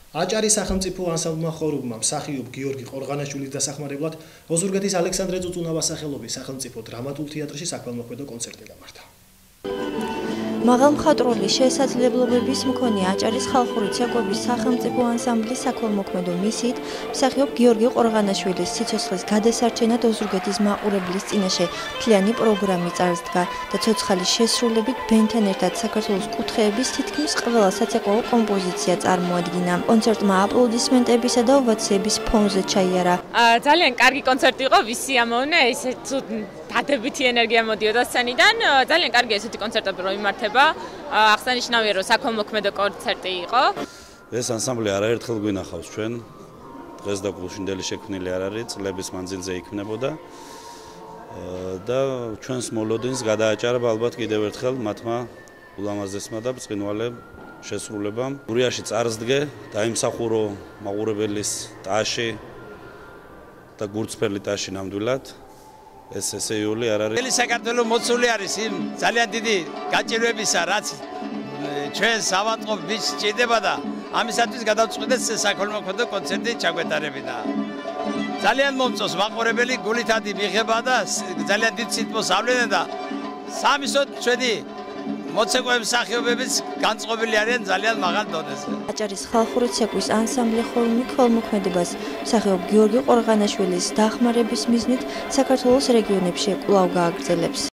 აჭარის სახელმწიფო ანსამბლმა ხორუმმა მსახიობ გიორგი ყორღანაშვილის დასახმარებლად ოზურგეთის ალექსანდრე წუწუნავას სახელობის სახელმწიფო დრამატულ თეატრში საქველმოქმედო კონცერტი გამართა. მაღალმხატვრული შესაძლებლობების მქონე აჭარის ხალხური ცეკვების სახელმწიფო ანსამბლის საქველმოქმედო მისიით მსახიობ გიორგი ყორღანაშვილის სიცოცხლის გადასარჩენად ოზურგეთის მაყურებლის წინაშე მთლიანი პროგრამი წარსდგა და ცოცხალის შესრულებით ბენთან ერთად საქართველოს კუთხეების თითქმის ყველა საცეკვაო კომპოზიცია წარმოადგინა. კონცერტმა აპლოდისმენტებისა და ოვაციების ფონზე ჩაიარა. ძალიან კარგი კონცერტი იყო, ვისი ამოვნე, ისე დადებითი ენერგია მოდიოდა სცენიდან. ძალიან კარგი ესეთი კონცერტები რომ იმართება. აღსანიშნავია რომ საქველმოქმედო კონცერტი იყო. ეს ანსამბლი არაერთხელ გვინახავს ჩვენ. დღეს და გულშინდელი შექმნილი არ არის, წლების მანძილზე იქმნებოდა. და ჩვენს მოლოდინს გადააჭარბა ალბათ კიდევ ერთხელ მათმა ულამაზესმა და ბრწყინვალე შესრულებამ. გურიაში წარსდგე, დაიმსახურო მაყურებელის ტაში და გურწფელი ტაში ნამდვილად. ეს ესეიული არ არის. მთელი საქართველო მოცული არის იმ ძალიან დიდი გაჭირვებისა, რაც ჩვენ სავატყობ მის სჭირდება და ამისათვის გადავწყვიტეთ საქველმოქმედო კონცერტი ჩაგვეტარებინა. ძალიან მომწონს მაყურებელი გულითადი მიიღება და ძალიან დიდ სიტყვას ავლენენ და სამისოდ ჩვენი მოცეკვების მსახიობებიც განწყობილი არიან ძალიან მაღალ დონეზე. აჭარის ხალხური ცეკვის ანსამბლი ხორუმი ქველმოქმედებას მსახიობ გიორგი ყორღანაშვილის დახმარების მიზნით საქართველოს რეგიონებში კვლავ გააგრძელებს.